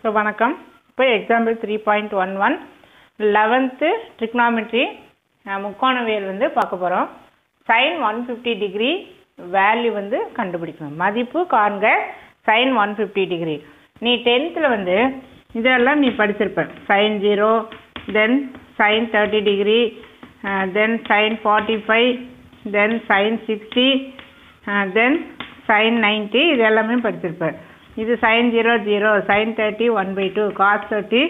So, வணக்கம். இப்போ example 3.11 11th trigonometry முக்கோணவியல் வந்து பார்க்க போறோம். sin 150 degree வேல்யூ வந்து கண்டுபிடிக்கணும். மதிப்பு காண்க sin 150 degree. நீ 10thல வந்து இதெல்லாம் நீ படிச்சிருப்ப. sin 0, then sin 30 degree, then sin 45, then sin 60, then sin 90 இது எல்லாமே படிச்சிருப்ப. இது sin 0 0, sin 30 1/2, cos 30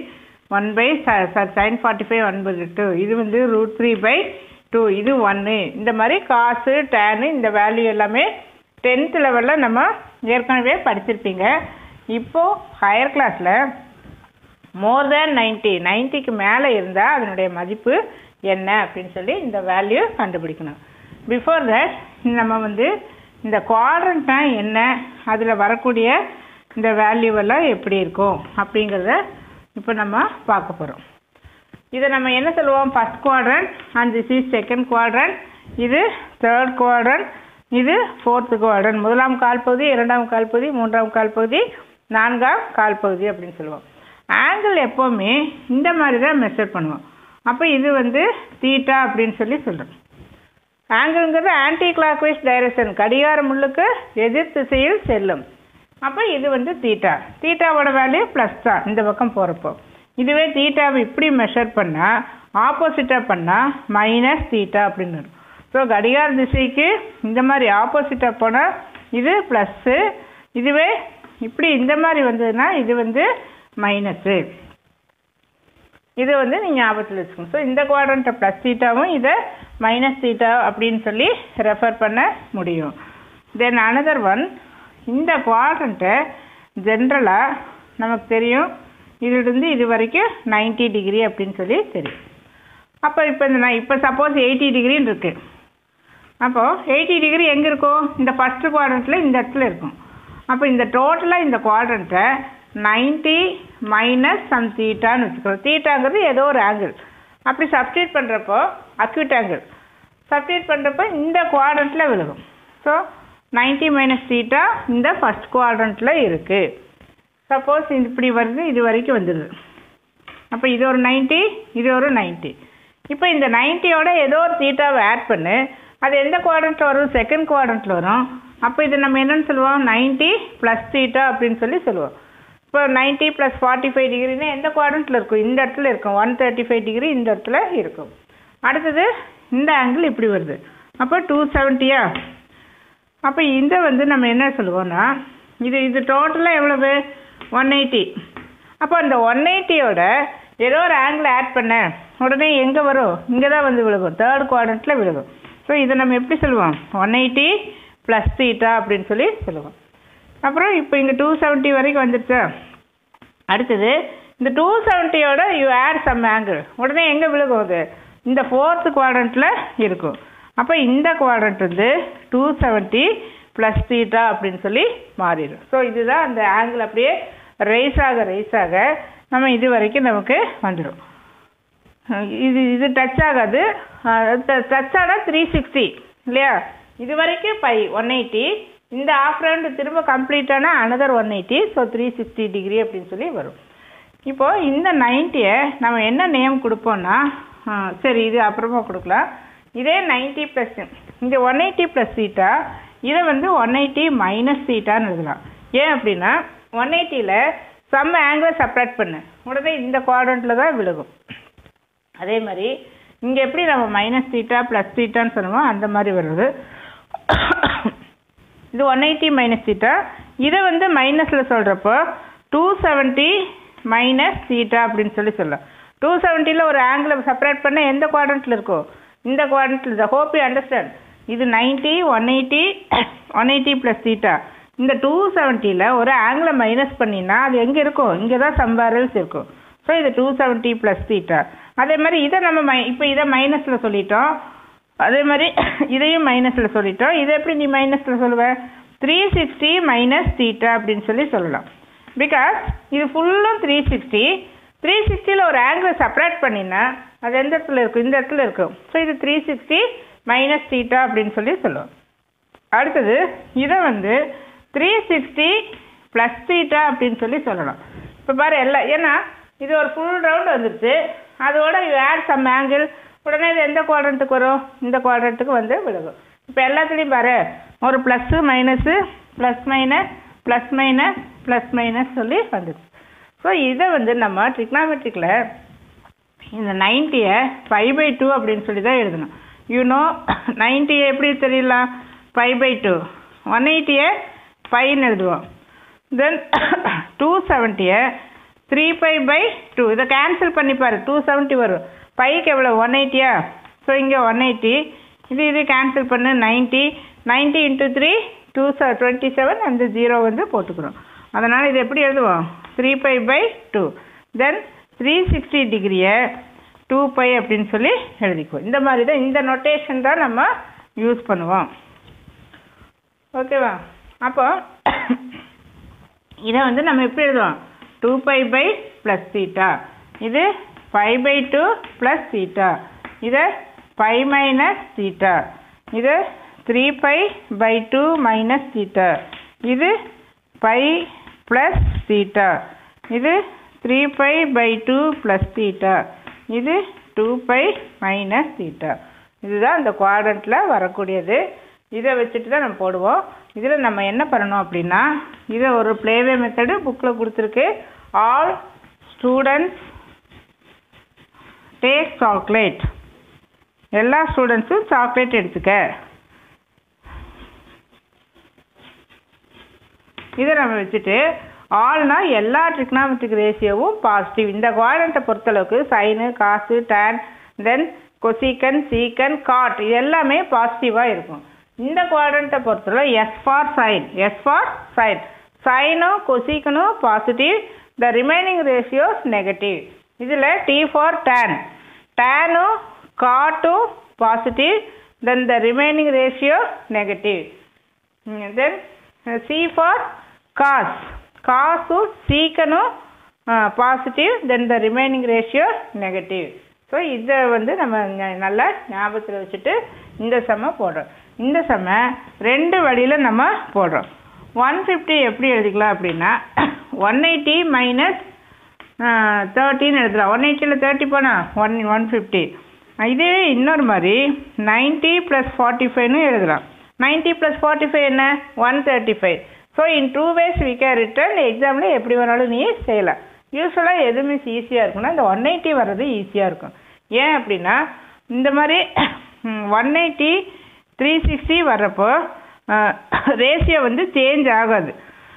sin 45 1/2, இது வந்து √3/2, இது 1. இந்த மாதிரி cos tan இந்த வேல்யூ எல்லாமே 10th லெவலில் நம்ம ஏற்கனவே படிச்சிருப்பீங்க. இப்போ ஹையர் கிளாஸில் மோர் தேன் 90க்கு மேலே இருந்தால் அதனுடைய மதிப்பு என்ன அப்படின்னு சொல்லி இந்த வேல்யூ கண்டுபிடிக்கணும். பிஃபோர் தட் நம்ம வந்து இந்த குவாட்ரண்ட்னா என்ன, அதில் வரக்கூடிய இந்த வேல்யூவெல்லாம் எப்படி இருக்கும் அப்படிங்கிறத இப்போ நம்ம பார்க்க போகிறோம். இதை நம்ம என்ன சொல்லுவோம், first quadrant and this is second quadrant, இது தேர்ட் குவாட்ரண்ட், இது ஃபோர்த்து குவாட்ரண்ட். முதலாம் கால்பகுதி, இரண்டாம் கால்பகுதி, மூன்றாம் கால்பகுதி, நான்காம் கால்பகுதி அப்படின்னு சொல்லுவோம். ஆங்கிள் எப்போவுமே இந்த மாதிரி தான் மெஷர் பண்ணுவோம். அப்போ இது வந்து தீட்டா அப்படின்னு சொல்லி சொல்கிறோம். ஆங்கிள்ங்கிறது ஆன்டி கிளாக் வைஸ் டைரக்ஷன், கடிகார முள்ளுக்கு எதிர் திசையில் செல்லும். அப்போ இது வந்து தீட்டா. தீட்டாவோட வேல்யூ ப்ளஸ் தான் இந்த பக்கம் போகிறப்போ. இதுவே தீட்டாவை இப்படி மெஷர் பண்ணால், ஆப்போசிட்டாக பண்ணால் மைனஸ் தீட்டா அப்படின்னு வரும். ஸோ கடிகார திசைக்கு இந்த மாதிரி ஆப்போசிட்டாக போனால் இது ப்ளஸ்ஸு, இதுவே இப்படி இந்த மாதிரி வந்ததுன்னா இது வந்து மைனஸு. இது வந்து நீங்கள் ஞாபகத்தில் வச்சுக்கணும். ஸோ இந்த குவாட்ரண்ட்டை ப்ளஸ் தீட்டாவும் இதை மைனஸ் தீட்டா அப்படின்னு சொல்லி ரெஃபர் பண்ண முடியும். தென் அனதர் ஒன், இந்த குவாட்ரண்ட்டை ஜென்ரலாக நமக்கு தெரியும், இதிலிருந்து இது வரைக்கும் 90 டிகிரி அப்படின்னு சொல்லி தெரியும். அப்போ இப்போ சப்போஸ் 80 டிகிரின்னு இருக்குது. அப்போது 80 டிகிரி எங்கே இருக்கும், இந்த ஃபஸ்ட்டு குவாட்ரண்ட்டில் இந்த இடத்துல இருக்கும். அப்போ இந்த டோட்டலாக இந்த குவாட்ரண்ட்டை 90 மைனஸ் சம் தீட்டான்னு வச்சுக்கிறோம். தீட்டாங்கிறது ஏதோ ஒரு ஆங்கிள். அப்படி சப்ஸ்டியூட் பண்ணுறப்போ அக்யூட் ஆங்கிள் சப்ஸ்டியூட் பண்ணுறப்போ இந்த குவாட்ரண்ட்டில் விழுகும். ஸோ 90 மைனஸ் தீட்டா இந்த ஃபஸ்ட் குவாட்ரண்ட்டில் இருக்குது. சப்போஸ் இப்படி வருது, இது வரைக்கும் வந்துடுது. அப்போ இது ஒரு 90, இது ஒரு 90. இப்போ இந்த 90யோட ஏதோ ஒரு தீட்டாவை ஆட் பண்ணு, அது எந்த குவாட்ரண்ட்டில் வரும், செகண்ட் குவாட்ரண்ட்டில் வரும். அப்போ இது நம்ம என்னென்னு சொல்லுவோம், 90 ப்ளஸ் தீட்டா அப்படின்னு சொல்லி சொல்லுவோம். இப்போ 90 ப்ளஸ் 45 டிகிரின்னா எந்த குவாட்ரண்ட்டில் இருக்கும், இந்த இடத்துல இருக்கும். 135 டிகிரி இந்த இடத்துல இருக்கும். அடுத்தது இந்த ஆங்கிள் இப்படி வருது, அப்போ 270யா. அப்போ இந்த வந்து நம்ம என்ன சொல்லுவோம்னா, இது டோட்டலாக எவ்வளவு, 180. அப்போ அந்த 180யோட ஏதோ ஒரு ஆங்கிள் ஆட் பண்ண உடனே எங்கே வரும், இங்கே தான் வந்து விழுகும், தேர்ட் குவாட்ரண்ட்டில் விழுகும். ஸோ இதை நம்ம எப்படி சொல்லுவோம், 180 ப்ளஸ் தீட்டா அப்படின்னு சொல்லி சொல்லுவோம். அப்புறம் இப்போ இங்கே 270 வரைக்கும் வந்துடுச்சா. அடுத்தது இந்த 270யோட யூ ஆட் சம் ஆங்கிள், உடனே எங்கே விழுகும், அது இந்த ஃபோர்த்து குவாட்ரண்ட்டில் இருக்கும். அப்போ இந்த குவாட்ரண்ட் வந்து 270 ப்ளஸ் தீட்டா அப்படின்னு சொல்லி மாறிடும். ஸோ இதுதான் அந்த ஆங்கிள் அப்படியே ரைஸ் ஆக நம்ம இது வரைக்கும் நமக்கு வந்துடும். இது டச் ஆகாது, டச் ஆனால் 360 இல்லையா. இது வரைக்கும் 180, இந்த ஆஃப் ரவுண்டு திரும்ப கம்ப்ளீட்டான அனதர் 180. ஸோ 360 டிகிரி அப்படின்னு சொல்லி வரும். இப்போது இந்த 90யை நம்ம என்ன நேம் கொடுப்போம்னா, சரி இது அப்புறமா கொடுக்கலாம். இதே 90 ப்ளஸ் இந்த 180 ப்ளஸ் தீட்டா, இதை வந்து 180 மைனஸ் தீட்டான்னு எழுதலாம். ஏன் அப்படின்னா 180ல் சம் ஆங்கிளை செப்பரேட் பண்ணு, உடனே இந்த குவாட்ரண்ட்டில் தான் விழுகும். அதே மாதிரி இங்கே எப்படி நம்ம மைனஸ் தீட்டா ப்ளஸ் தீட்டான்னு சொல்லுவோம், அந்த மாதிரி வருது. இது 180 மைனஸ் தீட்டா, இதை வந்து மைனஸில் சொல்கிறப்போ 270 மைனஸ் தீட்டா அப்படின்னு சொல்லி சொல்லலாம். 270ல் ஒரு ஆங்கிளை செப்பரேட் பண்ண எந்த குவாட்ரண்ட்டில் இருக்கும், இந்த குவாட்ரண்ட்டில். The hope you understand. இது 90, 180 ப்ளஸ் தீட்டா. இந்த 270ல் ஒரு ஆங்கிளை மைனஸ் பண்ணினா அது எங்கே இருக்கும், இங்கே தான் சம்பாரல்ஸ் இருக்கும். ஸோ இது 270 ப்ளஸ் தீட்டா. அதே மாதிரி இதை நம்ம இப்போ இதை மைனஸில் சொல்லிட்டோம், அதே மாதிரி இதையும் மைனஸில் சொல்லிட்டோம். இதை எப்படி நீ மைனஸில் சொல்லுவேன், 360 மைனஸ் தீட்டா அப்படின்னு சொல்லி சொல்லலாம். பிகாஸ் இது ஃபுல்லும் 360ல் ஒரு ஆங்கிளை செப்பரேட் பண்ணினா அது எந்த இடத்துல இருக்கும், இந்த இடத்துல இருக்கும். ஸோ இது 360 மைனஸ் தீட்டா அப்படின்னு சொல்லி சொல்லுவோம். அடுத்தது இதை வந்து 360 ப்ளஸ் தீட்டா அப்படின்னு சொல்லி சொல்லலாம். இப்போ பாரு எல்லாம், ஏன்னா இது ஒரு ஃபுல் ரவுண்ட் வந்துடுச்சு, அதோட ஆட் சம் ஆங்கிள், உடனே இது எந்த குவாட்ரண்ட்டுக்கு வரும், இந்த குவாட்ரண்ட்டுக்கு வந்து விழுகும். இப்போ எல்லாத்துலேயும் பாரு ஒரு plus minus plus minus plus minus plus minus சொல்லி வந்துடுச்சு. ஸோ இதை வந்து நம்ம ட்ரிக்னாமெட்ரிக்கில் இந்த 90-ஐ 5/2 அப்படின்னு சொல்லி தான் எழுதணும். யூனோ 90-ஐ எப்படி தெரியலாம், 5/2, 180-ஐ 5ன்னு எழுதுவோம். தென் 270-ஐ 3π/2, இதை கேன்சல் பண்ணிப்பார், 270 வரும். பைக்கு எவ்வளோ 180-யா, ஸோ இங்கே 180, இது கேன்சல் பண்ணு 90 × 3 227, அந்த 0 வந்து போட்டுக்கிறோம். அதனால் இது எப்படி எழுதுவோம், 3π/2. தென் 360 டிகிரியை 2π அப்படின்னு சொல்லி எழுதிக்குவோம். இந்த மாதிரி தான், இந்த நொட்டேஷன் தான் நம்ம யூஸ் பண்ணுவோம். ஓகேவா? அப்போ இதை வந்து நம்ம எப்படி எழுதுவோம், 2π + θ, இது 5/2 + θ, இதை π - θ, இது 3π/2 - θ, இது π + θ, இது 3π/2 + θ, இது 2π - θ. இதுதான் இந்த குவாட்ரண்ட்டில் வரக்கூடியது. இதை வச்சுட்டு தான் நம்ம போடுவோம். இதில் நம்ம என்ன பண்ணணும் அப்படின்னா, இதை ஒரு ப்ளேவே மெத்தடு புக்கில் கொடுத்துருக்கு. ஆல் ஸ்டூடெண்ட்ஸ் டேக் சாக்லேட், எல்லா ஸ்டூடெண்ட்ஸும் சாக்லேட் எடுத்துக்க. இதை நம்ம வச்சுட்டு ஆல்னா எல்லா ட்ரிக்னாமெட்ரிக் ரேஷியோவும் பாசிட்டிவ். இந்த குவாட்ரண்ட்டை பொறுத்தளவுக்கு சைனு, காசு, டேன், தென் கொசிக்கன், சீக்கன், காட், இது எல்லாமே பாசிட்டிவாக இருக்கும். இந்த குவாட்ரண்ட்டை பொறுத்தளவு எஸ் ஃபார் சைன், சைனும் கொசிக்கனும் positive, the remaining ratios negative. இதில் டி ஃபார் டேன், டேனும் காட்டும் positive, then the remaining ratio negative. Then C for cos, காசும் சீக்கனும் positive, then the remaining ratio negative. So இதை வந்து நம்ம நல்லா ஞாபகத்தில் வச்சுட்டு இந்த சம்மை போடுறோம். இந்த சம்மை ரெண்டு வழியில் நம்ம போடுறோம். 150 எப்படி எழுதிக்கலாம் அப்படின்னா 180 - 30 எழுதலாம். 180ல் 30 போனால் 150. இதே இன்னொரு மாதிரி 90 + 45 எழுதலாம். 90 + 45 என்ன, 135. So in 2 ways we can return. எக்ஸாமில் எப்படி வேணாலும் நீ செய்யலாம். யூஸ்வலாக எதுவுமே ஈஸியாக இருக்குன்னா இந்த 180 வர்றது ஈஸியாக இருக்கும். ஏன் அப்படின்னா இந்த மாதிரி 180 360 வர்றப்போ ரேஷியோ வந்து சேஞ்ச் ஆகாது.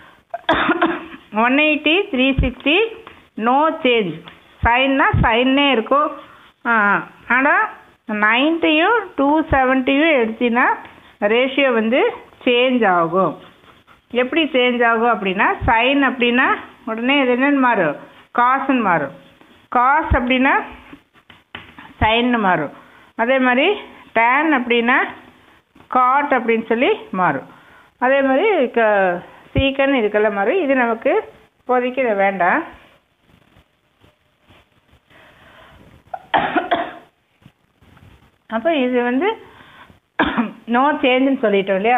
180 360 நோ சேஞ்ச், சைன்னா சைன்னே இருக்கும். ஆனால் 90யும் 270யும் எடுத்தினா ரேஷியோ வந்து சேஞ்ச் ஆகும். எப்படி சேஞ்ச் ஆகும் அப்படின்னா, சைன் அப்படின்னா உடனே இது என்னன்னு மாறும், காசுன்னு மாறும். காஸ் அப்படின்னா சைன்னு மாறும். அதே மாதிரி டேன் அப்படின்னா காட் அப்படின்னு சொல்லி மாறும். அதே மாதிரி சீக்கன் இதுக்கெல்லாம் மாறும். இது நமக்கு இப்போதைக்கு இது வேண்டாம். அப்போ இது வந்து நோ சேஞ்சுன்னு சொல்லிட்டோம் இல்லையா.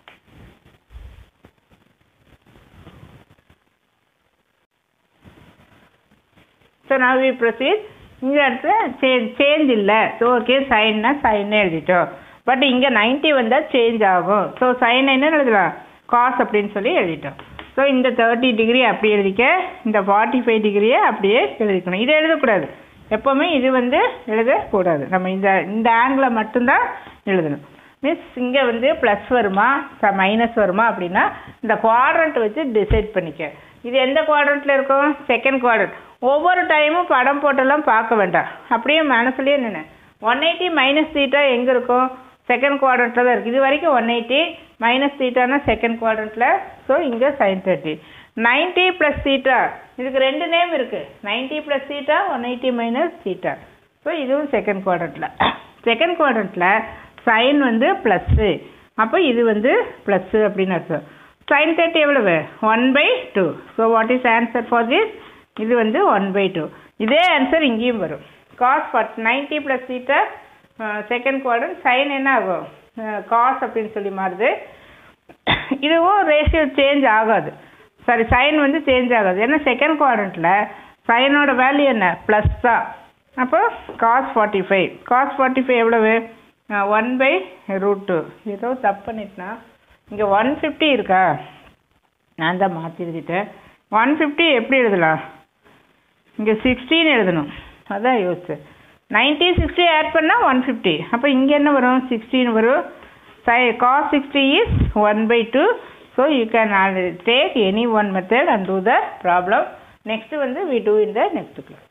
So now we proceed. இந்த இடத்துல சேஞ்ச் இல்லை. ஸோ ஓகே, சைன்னா சைன்னே எழுதிட்டோம். பட் இங்கே 90 வந்தால் சேஞ்ச் ஆகும். ஸோ சைன் என்ன எழுதலாம், காஸ் அப்படின்னு சொல்லி எழுதிட்டோம். ஸோ இந்த 30 டிகிரி அப்படி எழுதிக்க, இந்த 45 டிகிரியை அப்படியே எழுதிக்கணும். இதை எழுதக்கூடாது. எப்போவுமே இது வந்து எழுதக்கூடாது. நம்ம இந்த ஆங்கிளை மட்டும்தான் எழுதணும். மீன்ஸ் இங்கே வந்து ப்ளஸ் வருமா மைனஸ் வருமா அப்படின்னா இந்த குவாட்ரண்ட் வச்சு டிசைட் பண்ணிக்க. இது எந்த குவாட்ரண்ட்டில் இருக்கும், செகண்ட் குவாட்ரண்ட். ஒவ்வொரு டைமும் படம் போட்டெல்லாம் பார்க்க வேண்டாம், அப்படியே மனசுலேயே நின்று 180 - θ எங்கே இருக்கும், செகண்ட் குவாட்ரண்ட்டில் தான் இருக்குது. இது வரைக்கும் 180 - θனா செகண்ட் குவாட்ரண்ட்டில். ஸோ இங்கே sin 30. 90 + θ, இதுக்கு ரெண்டு நேம் இருக்குது, 90 + θ, 180 - θ. ஸோ இதுவும் செகண்ட் குவாட்ரண்ட்டில். செகண்ட் குவாட்ரண்ட்டில் சைன் வந்து ப்ளஸ்ஸு, அப்போ இது வந்து ப்ளஸ்ஸு அப்படின்னு அர்த்தம். sin 30 எவ்வளவு, 1/2. So what is answer for this, இது வந்து 1/2. இதே ஆன்சர் இங்கேயும் வரும். காஸ் 90 + θ செகண்ட் குவாட்ரண்ட், சைன் என்ன ஆகும், காஸ் அப்படின்னு சொல்லி மாறுது. இதுவும் ரேஷியோ சேஞ்ச் ஆகாது. சாரி சைன் வந்து சேஞ்ச் ஆகாது. ஏன்னா செகண்ட் குவாட்ரண்ட்டில் சைனோட வேல்யூ என்ன ப்ளஸ் தான். அப்போ காஸ் 45. காஸ் 45 எவ்வளவு 1/√2. ஏதோ தப்பு பண்ணிட்டுனா இங்கே 150 இருக்கா, நான் தான் மாற்றி எழுதிட்டேன். 150 எப்படி எழுதலாம், இங்கே 16 எழுதணும், அதான் யோசிச்சேன். 90 60 ஆட் பண்ணால் 150. அப்போ இங்கே என்ன வரும் 16 வரும். cos 60 is 1/2. So you can take any one method and do the problem. Next வந்து we do in the next class.